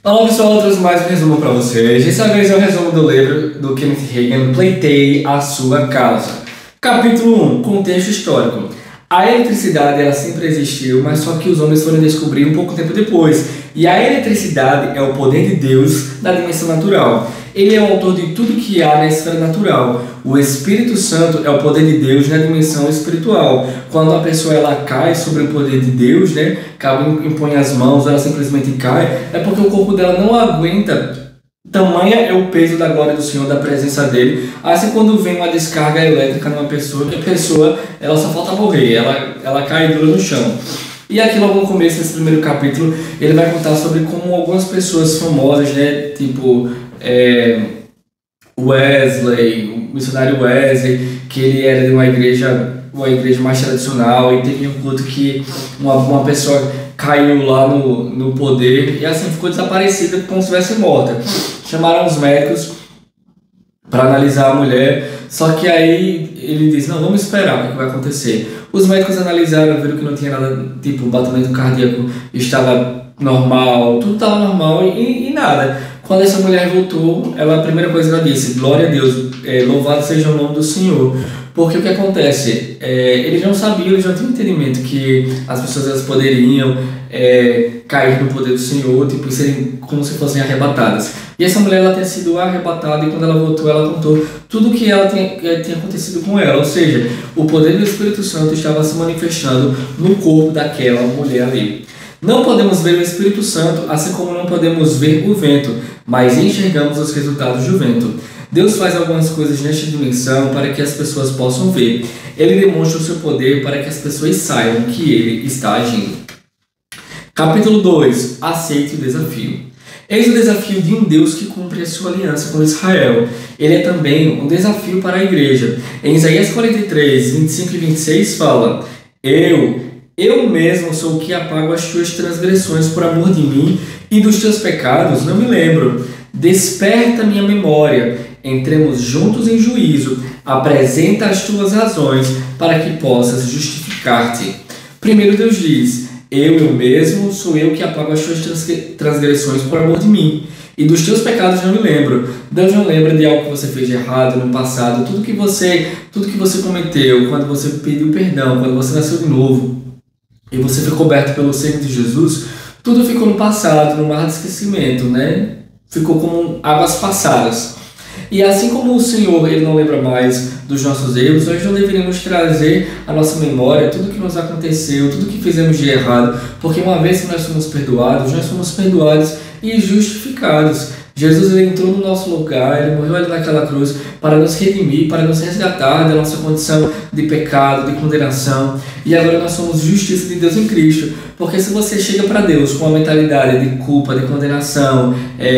Olá pessoal, eu trouxe mais um resumo para vocês. Dessa vez é o resumo do livro do Kenneth Hagin, Pleiteie a Sua Causa. Capítulo 1, Contexto Histórico. A eletricidade ela sempre existiu, mas só que os homens foram descobrir um pouco tempo depois. E a eletricidade é o poder de Deus na dimensão natural. Ele é o autor de tudo que há na esfera natural. O Espírito Santo é o poder de Deus na dimensão espiritual. Quando a pessoa ela cai sobre o poder de Deus, impõe as mãos, ela simplesmente cai, é porque o corpo dela não aguenta. Tamanha é o peso da glória do Senhor, da presença dele. Assim, quando vem uma descarga elétrica numa pessoa, a pessoa ela só falta morrer, ela cai dura no chão. E aqui logo no começo desse primeiro capítulo, ele vai contar sobre como algumas pessoas famosas, tipo Wesley, o missionário Wesley, que ele era de uma igreja mais tradicional, e teve um culto que uma pessoa caiu lá no poder e assim ficou desaparecida como se estivesse morta. Chamaram os médicos para analisar a mulher, só que aí ele disse, não, vamos esperar o que vai acontecer. Os médicos analisaram, viram que não tinha nada, tipo, o batimento cardíaco estava normal, tudo estava normal e nada. Quando essa mulher voltou, a primeira coisa que ela disse, glória a Deus, louvado seja o nome do Senhor. Porque o que acontece? Eles não sabiam, eles não tinham entendimento que as pessoas elas poderiam cair no poder do Senhor, tipo, serem como se fossem arrebatadas. E essa mulher ela tinha sido arrebatada, e quando ela voltou, ela contou tudo o que ela tinha acontecido com ela. Ou seja, o poder do Espírito Santo estava se manifestando no corpo daquela mulher ali. Não podemos ver o Espírito Santo, assim como não podemos ver o vento, mas enxergamos os resultados do vento. Deus faz algumas coisas nesta dimensão para que as pessoas possam ver. Ele demonstra o seu poder para que as pessoas saibam que ele está agindo. Capítulo 2. Aceite o desafio. Eis o desafio de um Deus que cumpre a sua aliança com Israel. Ele é também um desafio para a igreja. Em Isaías 43, 25 e 26 fala: Eu mesmo sou o que apago as tuas transgressões por amor de mim, e dos teus pecados não me lembro. Desperta minha memória, entremos juntos em juízo, apresenta as tuas razões para que possas justificar-te. Primeiro Deus diz, eu mesmo sou eu que apago as tuas transgressões por amor de mim, e dos teus pecados não me lembro. Deus não lembra de algo que você fez de errado no passado, tudo que você cometeu, quando você pediu perdão, quando você nasceu de novo, e você foi coberto pelo sangue de Jesus, tudo ficou no passado, no mar de esquecimento, Ficou como águas passadas. E assim como o Senhor ele não lembra mais dos nossos erros, nós não deveríamos trazer à nossa memória tudo que nos aconteceu, tudo que fizemos de errado, porque uma vez que nós somos perdoados e justificados. Jesus ele entrou no nosso lugar, ele morreu ali naquela cruz para nos redimir, para nos resgatar da nossa condição de pecado, de condenação. E agora nós somos justiça de Deus em Cristo. Porque se você chega para Deus com uma mentalidade de culpa, de condenação,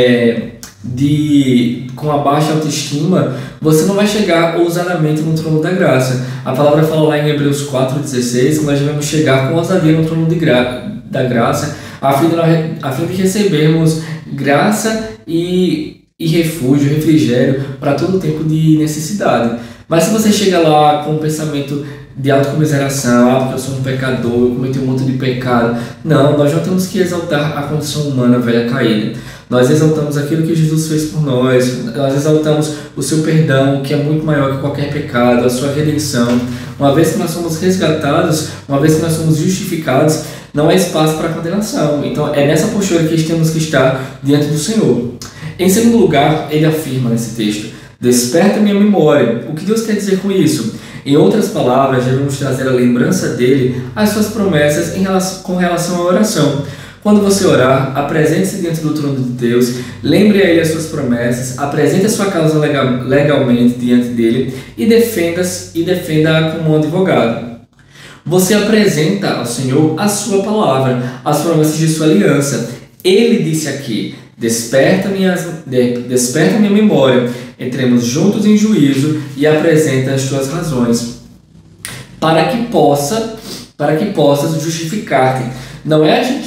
com a baixa autoestima, você não vai chegar ousadamente no trono da graça. A palavra fala lá em Hebreus 4,16 que nós devemos chegar com ousadia no trono da graça, a fim de recebermos graça e refúgio, refrigério para todo tempo de necessidade. Mas se você chega lá com um pensamento de autocomiseração, porque eu sou um pecador, eu cometi um monte de pecado, não, nós não temos que exaltar a condição humana velha caída. Nós exaltamos aquilo que Jesus fez por nós, nós exaltamos o seu perdão, que é muito maior que qualquer pecado, a sua redenção. Uma vez que nós somos resgatados, uma vez que nós somos justificados, não há espaço para condenação. Então é nessa postura que temos que estar diante do Senhor. Em segundo lugar, ele afirma nesse texto, desperta minha memória. O que Deus quer dizer com isso? Em outras palavras, devemos trazer a lembrança dele às suas promessas com relação à oração. Quando você orar, apresente-se diante do trono de Deus, lembre a ele as suas promessas, apresente a sua causa legalmente diante dele e defenda-a como um advogado. Você apresenta ao Senhor a sua palavra, as promessas de sua aliança. Ele disse aqui, desperta minha memória, entremos juntos em juízo e apresenta as tuas razões, para que possas justificar-te. Não é a gente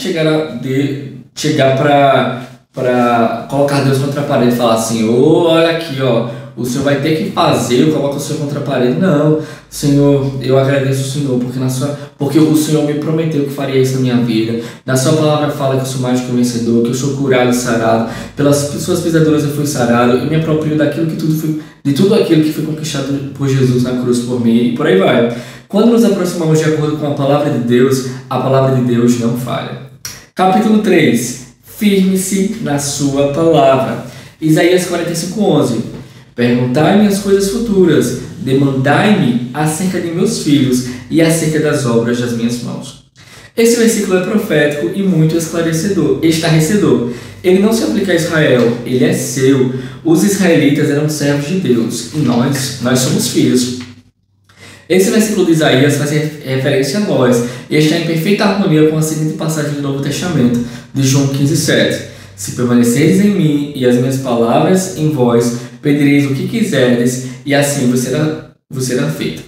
chegar para colocar Deus contra a parede e falar assim, olha aqui, o Senhor vai ter que fazer, eu coloco o Senhor contra a parede. Não, Senhor, eu agradeço o Senhor, porque o Senhor me prometeu que faria isso na minha vida. Na sua palavra fala que eu sou mais do que um vencedor, que eu sou curado e sarado. Pelas suas pisaduras eu fui sarado. Eu me aproprio de tudo aquilo que foi conquistado por Jesus na cruz por mim, e por aí vai. Quando nos aproximamos de acordo com a palavra de Deus não falha. Capítulo 3. Firme-se na sua palavra. Isaías 45:11. Perguntai-me as coisas futuras, demandai-me acerca de meus filhos e acerca das obras das minhas mãos. Esse versículo é profético e muito esclarecedor. Ele não se aplica a Israel, ele é seu. Os israelitas eram servos de Deus e nós somos filhos. Esse versículo de Isaías faz referência a nós e está em perfeita harmonia com a seguinte passagem do Novo Testamento, de João 15:7. Se permaneceres em mim e as minhas palavras em vós, pedireis o que quiserdes e assim vos será feito.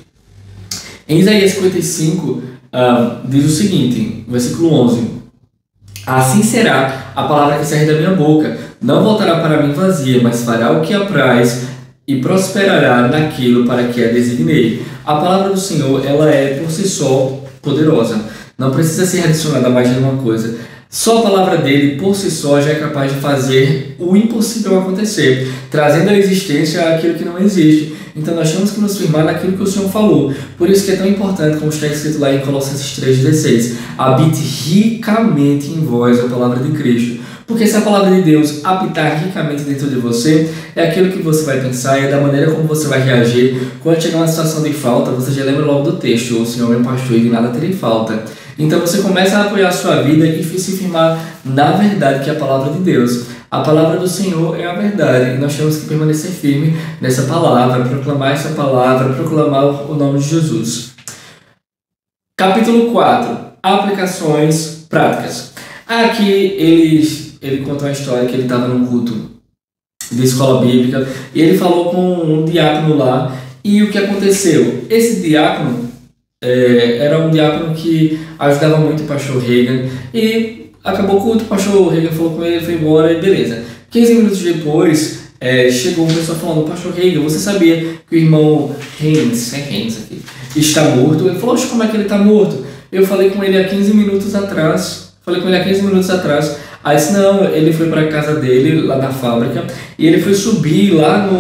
Em Isaías 55, diz o seguinte, versículo 11. Assim será a palavra que sair da minha boca, não voltará para mim vazia, mas fará o que apraz e prosperará naquilo para que a designei. A palavra do Senhor, ela é por si só poderosa. Não precisa ser adicionada mais de uma coisa. Só a palavra dele, por si só, já é capaz de fazer o impossível acontecer, trazendo à existência aquilo que não existe. Então nós temos que nos firmar naquilo que o Senhor falou. Por isso que é tão importante, como está escrito lá em Colossenses 3,16, habite ricamente em vós a palavra de Cristo. Porque se a palavra de Deus habitar ricamente dentro de você, é aquilo que você vai pensar, é da maneira como você vai reagir. Quando chegar uma situação de falta, você já lembra logo do texto, o Senhor é meu pastor e de nada terei falta. Então você começa a apoiar a sua vida e se firmar na verdade que é a palavra de Deus. A palavra do Senhor é a verdade e nós temos que permanecer firme nessa palavra, proclamar essa palavra, proclamar o nome de Jesus. Capítulo 4. Aplicações práticas. Aqui ele conta uma história que ele estava num culto de escola bíblica e ele falou com um diácono lá e o que aconteceu? Esse diácono era um diácono que ajudava muito o pastor Reagan e acabou o culto, o pastor Reagan falou com ele, foi embora e beleza. 15 minutos depois chegou uma pessoa falando, pastor Reagan, você sabia que o irmão Haynes aqui, está morto? Ele falou, como é que ele está morto? Eu falei com ele há 15 minutos atrás. Aí disse, não, ele foi para a casa dele, lá na fábrica, e ele foi subir lá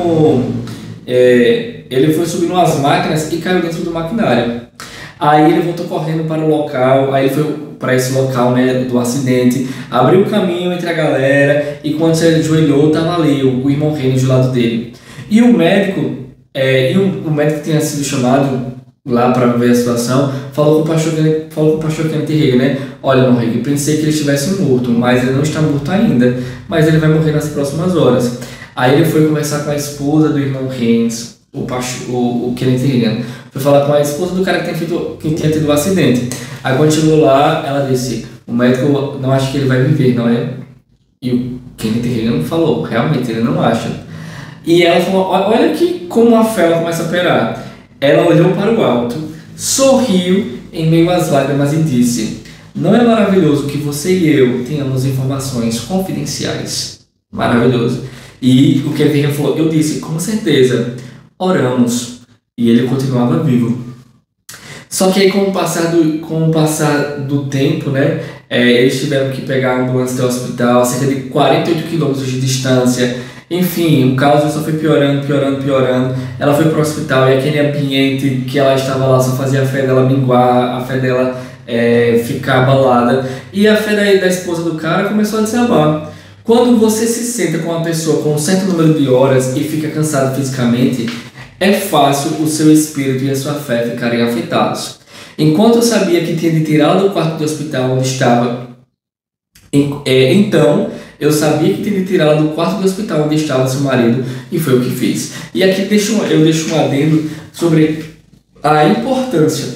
ele foi subir umas máquinas e caiu dentro do maquinário. Aí ele voltou correndo para o local, aí ele foi para esse local, né, do acidente, abriu o caminho entre a galera e quando ele ajoelhou, estava ali o irmão Reino do lado dele. E o médico, o médico que tinha sido chamado lá para ver a situação, falou com o pastor Kenneth Reagan, né? Olha, irmão Reagan, pensei que ele estivesse morto, mas ele não está morto ainda, mas ele vai morrer nas próximas horas. Aí ele foi conversar com a esposa do irmão Haynes, o Kenneth Reagan. Foi falar com a esposa do cara que tinha tido o acidente. Aí quando chegou lá, ela disse, o médico não acha que ele vai viver, não é? E o Kenneth Reagan falou, realmente, ele não acha. E ela falou, olha que como a fé ela começa a operar. Ela olhou para o alto, sorriu em meio às lágrimas e disse, não é maravilhoso que você e eu tenhamos informações confidenciais? Maravilhoso. E o Kenneth Reagan falou, eu disse, com certeza, oramos. E ele continuava vivo. Só que aí com o passar do tempo, né, eles tiveram que pegar a ambulância até o hospital, cerca de 48 quilômetros de distância. Enfim, o caso só foi piorando. Ela foi para o hospital e aquele ambiente que ela estava lá só fazia a fé dela minguar, a fé dela ficar abalada. E a fé da esposa do cara começou a desabar. Quando você se senta com uma pessoa com um certo número de horas e fica cansado fisicamente, é fácil o seu espírito e a sua fé ficarem afetados. Enquanto eu sabia que tinha de tirá-la do quarto do hospital onde estava, então eu sabia que tinha de tirá-la do quarto do hospital onde estava seu marido e foi o que fiz. E aqui eu deixo um adendo sobre a importância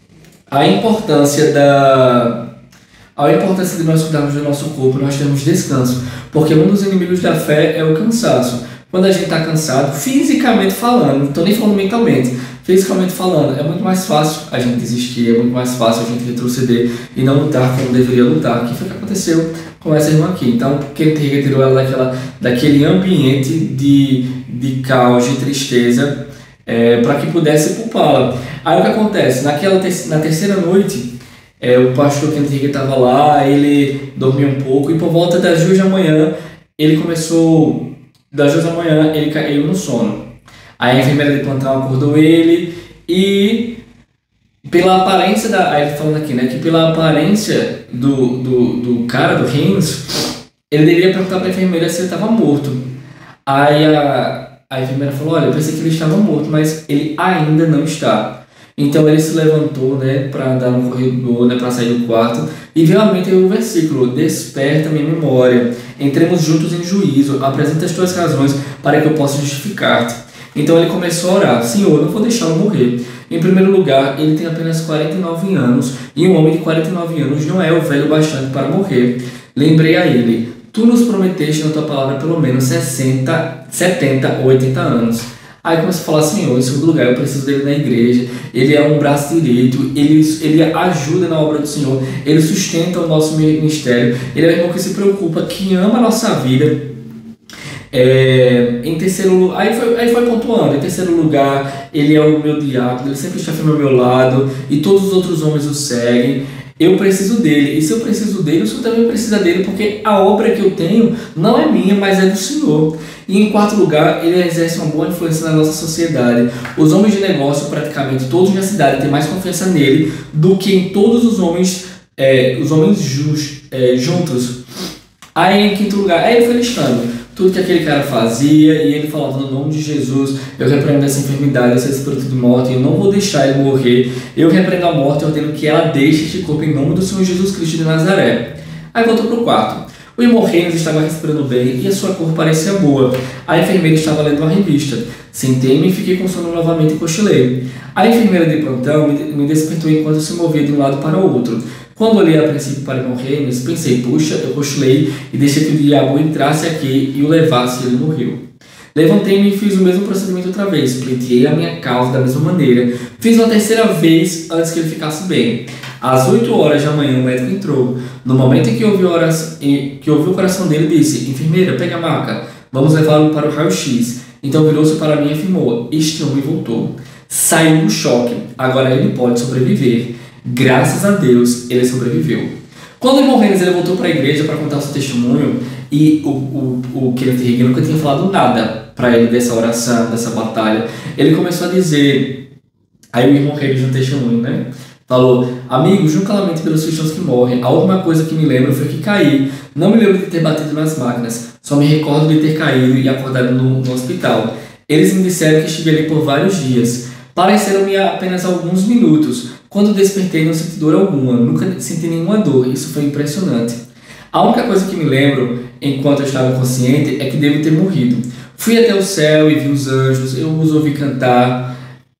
de nós cuidarmos do nosso corpo, nós termos descanso, porque um dos inimigos da fé é o cansaço. Quando a gente está cansado, fisicamente falando, não estou nem falando mentalmente, fisicamente falando, é muito mais fácil a gente desistir, é muito mais fácil a gente retroceder e não lutar como deveria lutar. O que foi que aconteceu? com essa irmã aqui. Então, Kenneth Hagin tirou ela daquele ambiente de caos, de tristeza, para que pudesse poupá-la. Aí o que acontece? Na terceira noite, o pastor Kenneth Hagin estava lá, ele dormiu um pouco, e por volta das 2 da manhã, ele caiu no sono. Aí a enfermeira de plantão acordou ele, e pela aparência aí ele falando aqui, né, que pela aparência do cara, do Haynes, ele deveria perguntar para a enfermeira se ele estava morto. Aí a enfermeira falou: olha, eu pensei que ele estava morto, mas ele ainda não está. Então ele se levantou, né, para andar no corredor, né, para sair do quarto, e realmente o versículo: desperta minha memória, entremos juntos em juízo, apresenta as tuas razões para que eu possa justificar-te. Então ele começou a orar: Senhor, não vou deixá-lo morrer. Em primeiro lugar, ele tem apenas 49 anos, e um homem de 49 anos não é o velho bastante para morrer. Lembrei a ele: tu nos prometeste na tua palavra pelo menos 60, 70 ou 80 anos. Aí começou a falar: Senhor, em segundo lugar, eu preciso dele na igreja, ele é um braço direito, ele ajuda na obra do Senhor, ele sustenta o nosso ministério, ele é um irmão que se preocupa, que ama a nossa vida. Em terceiro, aí foi pontuando: em terceiro lugar, ele é o meu diácono, ele sempre está ao meu lado, e todos os outros homens o seguem. Eu preciso dele, e se eu preciso dele, o Senhor também precisa dele, porque a obra que eu tenho não é minha, mas é do Senhor. E em quarto lugar, ele exerce uma boa influência na nossa sociedade. Os homens de negócio, praticamente todos na cidade, têm mais confiança nele do que em todos os homens juntos. Aí em quinto lugar, aí ele foi listando tudo que aquele cara fazia, e ele falava: no nome de Jesus, eu repreendo essa enfermidade, esse espírito de morte, eu não vou deixar ele morrer, eu repreendo a morte, eu ordeno que ela deixe este corpo em nome do Senhor Jesus Cristo de Nazaré. Aí voltou para o quarto. O irmão Haynes estava respirando bem e a sua cor parecia boa. A enfermeira estava lendo uma revista. Sentei-me e fiquei com sono novamente e cochilei. A enfermeira de plantão me despertou enquanto se movia de um lado para o outro. Quando olhei a princípio para o irmão Haynes, pensei: puxa, eu cochilei e deixei que o diabo entrasse aqui e o levasse, e ele morreu. Levantei-me e fiz o mesmo procedimento outra vez. Pleiteei a minha causa da mesma maneira. Fiz uma terceira vez antes que ele ficasse bem. Às 8 horas da manhã o médico entrou. No momento em que ouvi o coração dele, disse: enfermeira, pega a maca, vamos levá-lo para o raio-x. Então virou-se para mim e afirmou: este homem voltou. Saiu do choque. Agora ele pode sobreviver. Graças a Deus, ele sobreviveu. Quando o irmão Haynes voltou para a igreja para contar o seu testemunho, e o Kenneth Hagin nunca tinha falado nada para ele dessa oração, dessa batalha, ele começou a dizer, aí o irmão Haynes no testemunho, né? Falou: amigos, nunca lamento pelos cristãos que morrem. A última coisa que me lembro foi que caí. Não me lembro de ter batido nas máquinas. Só me recordo de ter caído e acordado no hospital. Eles me disseram que estive ali por vários dias. Pareceram-me apenas alguns minutos. Quando despertei, não senti dor alguma. Nunca senti nenhuma dor. Isso foi impressionante. A única coisa que me lembro, enquanto eu estava consciente, é que devo ter morrido. Fui até o céu e vi os anjos. Eu os ouvi cantar.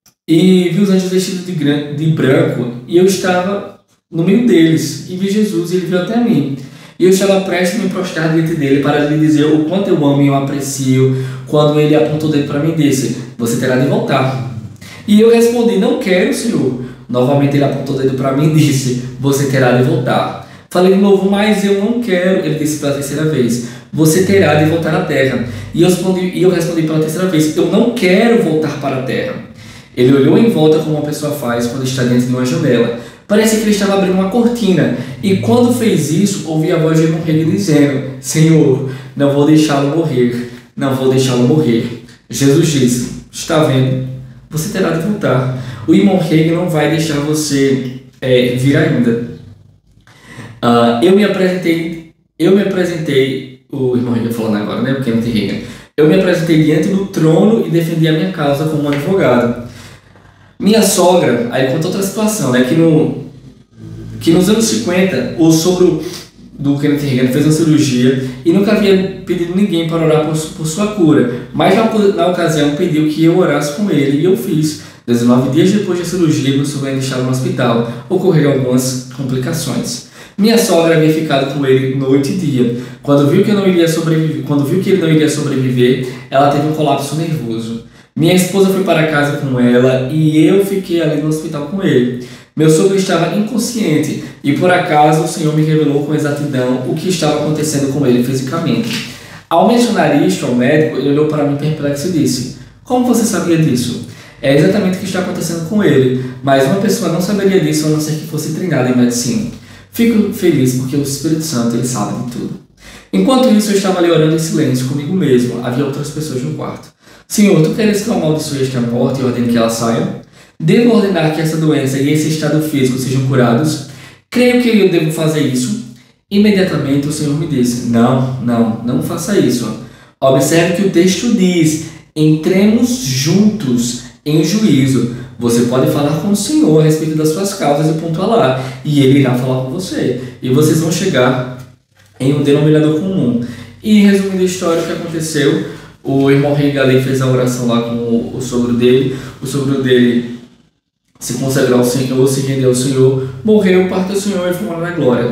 E vi os anjos vestidos de branco, e eu estava no meio deles, e vi Jesus, e ele veio até mim. E eu estava prestes a me prostrar diante dele para lhe dizer o quanto eu amo e eu aprecio, quando ele apontou o dedo para mim e disse: você terá de voltar. E eu respondi: não quero, Senhor. Novamente ele apontou o dedo para mim e disse: você terá de voltar. Falei de novo: mas eu não quero. Ele disse pela terceira vez: você terá de voltar à terra. E eu respondi pela terceira vez: eu não quero voltar para a terra. Ele olhou em volta como uma pessoa faz quando está dentro de uma janela. Parecia que ele estava abrindo uma cortina. E quando fez isso, ouvi a voz de irmão Hagin dizendo: Senhor, não vou deixá-lo morrer. Não vou deixá-lo morrer. Jesus disse: está vendo? Você terá de voltar. O irmão Hagin não vai deixar você vir ainda. Eu me apresentei, o irmão Hagin falando agora, né? O Kenneth Hagin. Eu me apresentei diante do trono e defendi a minha causa como um advogado. Minha sogra, aí conta outra situação, né? Que nos anos 50, o sogro do Kenneth Hagin fez uma cirurgia e nunca havia pedido ninguém para orar por sua cura. Mas na ocasião pediu que eu orasse com ele e eu fiz. 19 dias depois da cirurgia, meu sogro ainda estava no hospital. Ocorreram algumas complicações. Minha sogra havia ficado com ele noite e dia. Quando viu que ele não iria sobreviver, ela teve um colapso nervoso. Minha esposa foi para casa com ela e eu fiquei ali no hospital com ele. Meu sogro estava inconsciente e por acaso o Senhor me revelou com exatidão o que estava acontecendo com ele fisicamente. Ao mencionar isto ao médico, ele olhou para mim perplexo e disse: Como você sabia disso? É exatamente o que está acontecendo com ele, mas uma pessoa não saberia disso a não ser que fosse treinada em medicina. Fico feliz porque o Espírito Santo ele sabe de tudo. Enquanto isso, eu estava ali orando em silêncio comigo mesmo. Havia outras pessoas no quarto. Senhor, tu queres que eu amaldiçoe esta morte e ordene que ela saia? Devo ordenar que essa doença e esse estado físico sejam curados? Creio que eu devo fazer isso. Imediatamente o Senhor me disse: não faça isso. Observe que o texto diz: entremos juntos em juízo. Você pode falar com o Senhor a respeito das suas causas e pontuar, e Ele irá falar com você. E vocês vão chegar em um denominador comum. E resumindo a história, o que aconteceu, o irmão Regali fez a oração lá com o sogro dele se consagrou ao Senhor, se rendeu ao Senhor, morreu, partiu ao Senhor e foi morar na glória.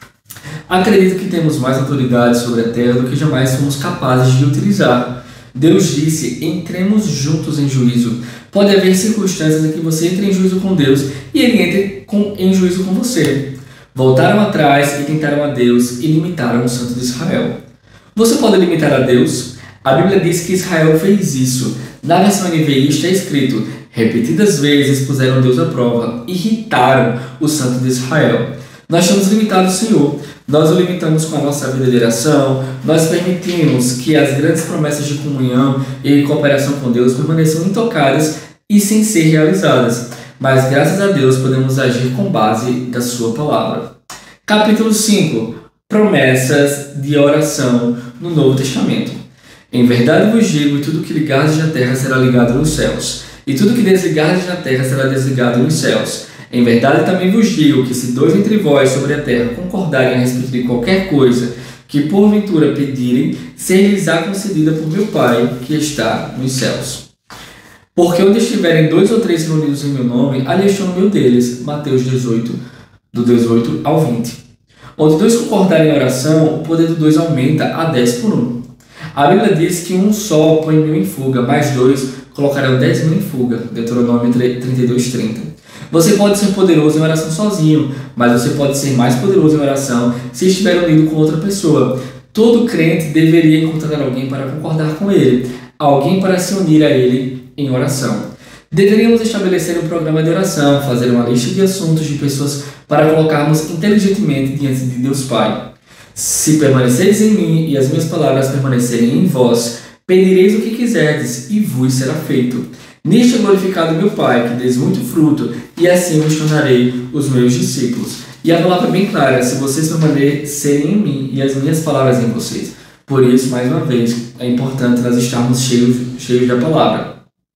Acredito que temos mais autoridade sobre a terra do que jamais fomos capazes de utilizar. Deus disse: entremos juntos em juízo. Pode haver circunstâncias em que você entre em juízo com Deus e Ele entre em juízo com você. Voltaram atrás e tentaram a Deus e limitaram o Santo de Israel. Você pode limitar a Deus? A Bíblia diz que Israel fez isso. Na versão NVI está escrito: repetidas vezes puseram Deus à prova, irritaram o Santo de Israel. Nós estamos limitados, Senhor. Nós o limitamos com a nossa vida de oração. Nós permitimos que as grandes promessas de comunhão e cooperação com Deus permaneçam intocadas e sem ser realizadas. Mas graças a Deus podemos agir com base da sua palavra. Capítulo 5. Promessas de oração no Novo Testamento. Em verdade vos digo, e tudo que ligardes na terra será ligado nos céus, e tudo que desligardes na terra será desligado nos céus. Em verdade também vos digo que se dois entre vós sobre a terra concordarem a respeito de qualquer coisa que porventura pedirem, ser-lhes-á concedida por meu Pai que está nos céus. Porque onde estiverem 2 ou 3 reunidos em meu nome, ali estou no meio deles. Mateus 18, do 18 ao 20. Onde 2 concordarem em oração, o poder do 2 aumenta a 10 por 1. A Bíblia diz que um só põe 1000 em fuga, mais 2 colocarão 10.000 em fuga. Deuteronômio 32:30. Você pode ser poderoso em oração sozinho, mas você pode ser mais poderoso em oração se estiver unido com outra pessoa. Todo crente deveria encontrar alguém para concordar com ele, alguém para se unir a ele em oração. Deveríamos estabelecer um programa de oração, fazer uma lista de assuntos de pessoas para colocarmos inteligentemente diante de Deus Pai. Se permaneceres em mim e as minhas palavras permanecerem em vós, pedireis o que quiserdes e vos será feito. Nisto é glorificado meu Pai, que deis muito fruto, e assim vos tornarei os meus discípulos. E a palavra é bem clara: se vocês permanecerem em mim e as minhas palavras em vocês. Por isso, mais uma vez, é importante nós estarmos cheios da palavra.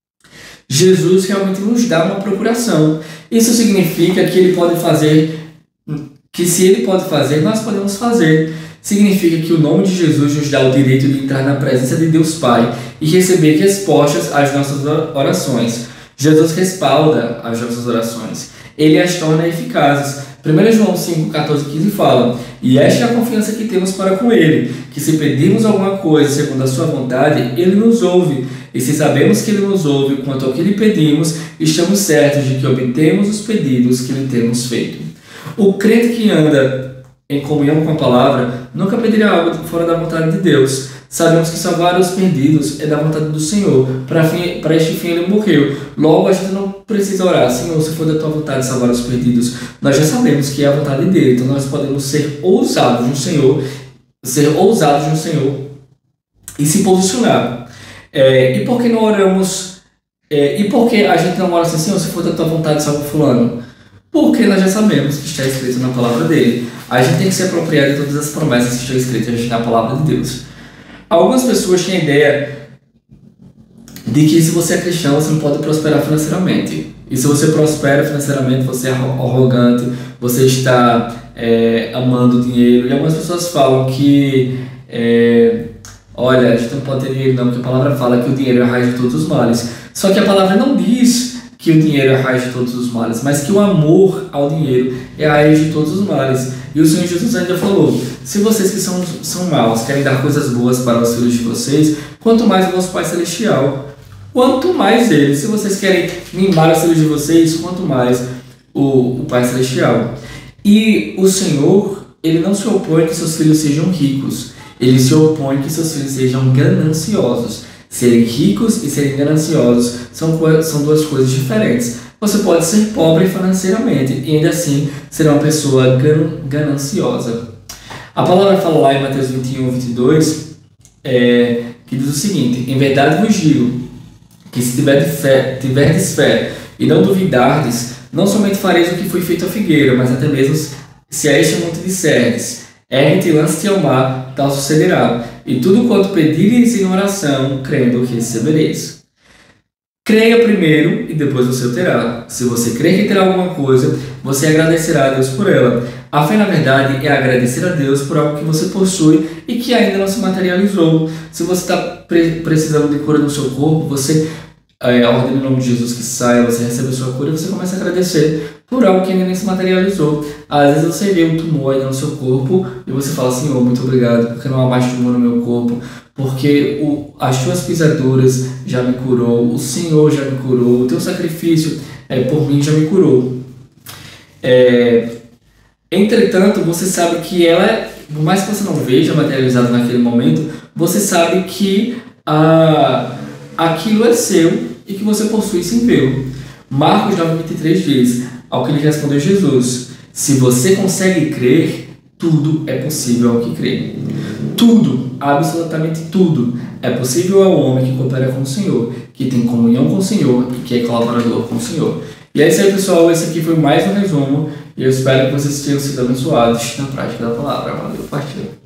Jesus realmente nos dá uma procuração. Isso significa que Ele pode fazer, que se Ele pode fazer, nós podemos fazer. Significa que o nome de Jesus nos dá o direito de entrar na presença de Deus Pai e receber respostas às nossas orações. Jesus respalda as nossas orações. Ele as torna eficazes. 1 João 5, 14 e 15 fala: e esta é a confiança que temos para com Ele, que se pedirmos alguma coisa segundo a sua vontade, Ele nos ouve. E se sabemos que Ele nos ouve quanto ao que lhe pedimos, estamos certos de que obtemos os pedidos que lhe temos feito. O crente que anda em comunhão com a palavra nunca pedirá algo fora da vontade de Deus. Sabemos que salvar os perdidos é da vontade do Senhor. Para este fim Ele morreu. Logo, a gente não precisa orar: Senhor, se for da tua vontade salvar os perdidos. Nós já sabemos que é a vontade dele. Então nós podemos ser ousados no Senhor, e se posicionar. E por que não oramos? E por que a gente não ora assim: Senhor, se for da tua vontade salva fulano? Porque nós já sabemos que está escrito na palavra dele. A gente tem que se apropriar de todas as promessas que estão escritas na palavra de Deus. Algumas pessoas têm a ideia de que se você é cristão, você não pode prosperar financeiramente. E se você prospera financeiramente, você é arrogante, você está amando o dinheiro. E algumas pessoas falam que, olha, a gente não pode ter dinheiro não, porque a palavra fala que o dinheiro é a raiz de todos os males. Só que a palavra não diz que o dinheiro é a raiz de todos os males, mas que o amor ao dinheiro é a raiz de todos os males. E o Senhor Jesus ainda falou: se vocês que são maus querem dar coisas boas para os filhos de vocês, quanto mais o vosso Pai Celestial, quanto mais Ele. Se vocês querem mimar os filhos de vocês, quanto mais o Pai Celestial. E o Senhor, ele não se opõe que seus filhos sejam ricos, ele se opõe que seus filhos sejam gananciosos. Serem ricos e serem gananciosos são duas coisas diferentes. Você pode ser pobre financeiramente e ainda assim ser uma pessoa gananciosa. A palavra fala lá em Mateus 21, 22, que diz o seguinte: em verdade vos digo, que se tiverdes fé e não duvidardes, não somente fareis o que foi feito à figueira, mas até mesmo se a este monte disserdes, ergue-te e lance-te ao mar, tal sucederá. E tudo quanto pedires em oração, crendo que recebereis. Creia primeiro e depois você o terá. Se você crer que terá alguma coisa, você agradecerá a Deus por ela. A fé, na verdade, é agradecer a Deus por algo que você possui e que ainda não se materializou. Se você está precisando de cura no seu corpo, você ordena em nome de Jesus que saia, você recebe a sua cura e você começa a agradecer por algo que ainda nem se materializou. Às vezes você vê um tumor ainda no seu corpo e você fala: Senhor, muito obrigado, porque não há mais tumor no meu corpo, porque as tuas pisaduras já me curou, o Senhor já me curou, o teu sacrifício por mim já me curou. Entretanto, você sabe que ela, por mais que você não veja materializado naquele momento, você sabe que aquilo é seu e que você possui sem vê-lo. Marcos 9:23 diz: ao que lhe respondeu Jesus: se você consegue crer, tudo é possível ao que crê. Tudo, absolutamente tudo, é possível ao homem que coopera com o Senhor, que tem comunhão com o Senhor e que é colaborador com o Senhor. E é isso aí, pessoal. Esse aqui foi mais um resumo e eu espero que vocês tenham sido abençoados na prática da palavra. Valeu, partiu.